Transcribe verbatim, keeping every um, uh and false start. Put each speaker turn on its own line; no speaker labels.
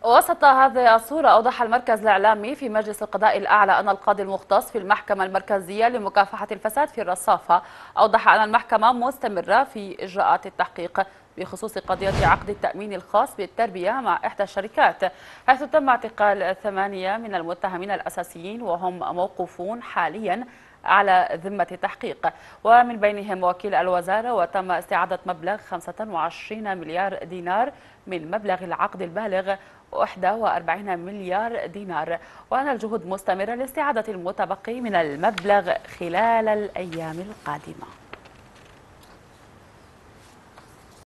وسط هذه الصورة أوضح المركز الإعلامي في مجلس القضاء الأعلى أن القاضي المختص في المحكمة المركزية لمكافحة الفساد في الرصافة أوضح أن المحكمة مستمرة في إجراءات التحقيق بخصوص قضية عقد التأمين الخاص بالتربية مع إحدى الشركات، حيث تم اعتقال ثمانية من المتهمين الأساسيين وهم موقوفون حاليا على ذمة التحقيق، ومن بينهم وكيل الوزارة، وتم استعادة مبلغ خمسة وعشرين مليار دينار من مبلغ العقد البالغ واحد وأربعين مليار دينار، وأن الجهود مستمرة لاستعادة المتبقي من المبلغ خلال الأيام القادمة.